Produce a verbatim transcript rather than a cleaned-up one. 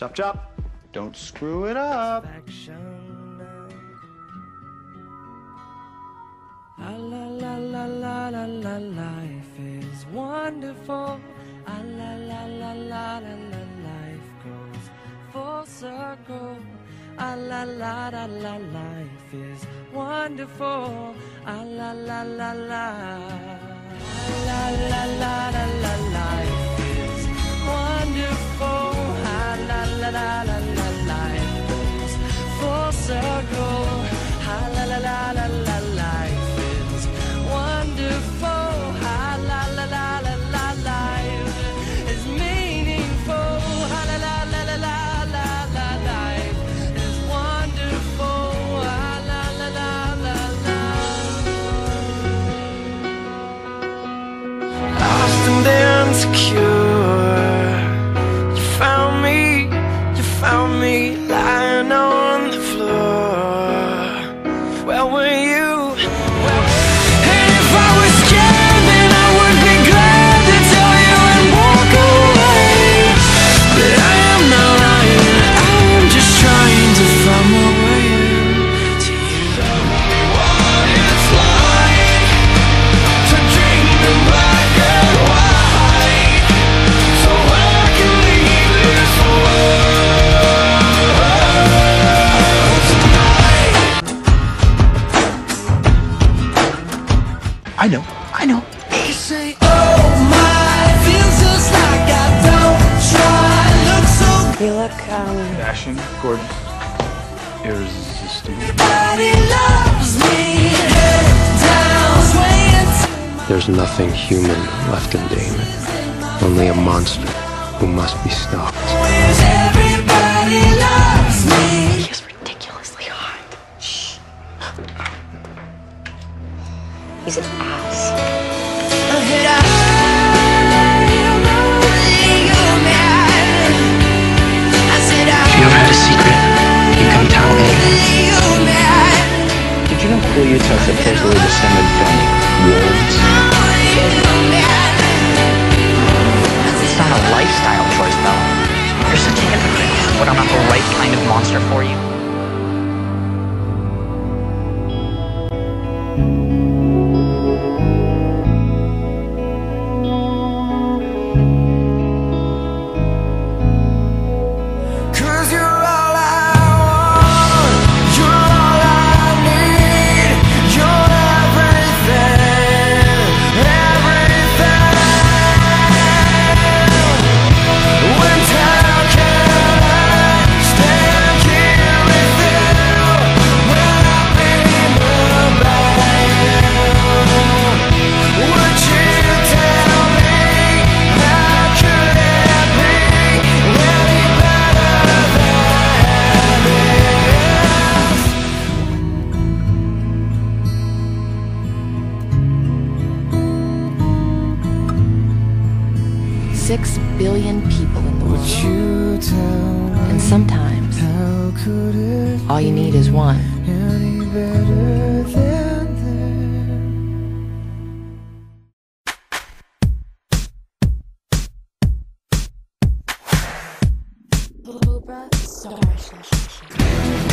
Chop, chop. Don't screw it up. La la la la la la la, life is wonderful. La la la la la la la, life goes full circle. La la la la la, life is wonderful. La la la la la. La la la la la, life is wonderful. La la la la la, life goes full circle. La la la la la la, life is wonderful. La la la la la la, life is meaningful. La la la la la la la la, life is wonderful. La la la la la la. Lost and insecure, you found me, you found me lying on the floor. Where were you? Where were you? And if I was scared, then I would be glad to tell you and walk away. But I am not lying, I am just trying to find my way to you. Tell me what it's like to dream in black and white, so I can leave this world tonight. I know, I know. You say, oh my, feels just like I don't try. Look so You look, um, Fashion, gorgeous, irresistible. Everybody loves me. Head down, swaying to my There's nothing human left in Damon, only a monster who must be stopped. ways. Everybody loves me. he's ridiculously hot. Shh. He's an ass. I hit a high, you're mad. I said, If you ever had a secret, you can tell me. you're mad. Did you know Coyotes are supposedly descended from wolves? It's not a lifestyle choice, though. You're such a hypocrite. What, I'm not the right kind of monster for you? Cause you're all I want, you're all I need, you're everything, everything. When time can stand here with you, when I dream about you, would you tell me how could it be any better than this? Six billion people in the Would world. you tell me And sometimes, how could it all you need is one. be any better than this? Cobra, Starship.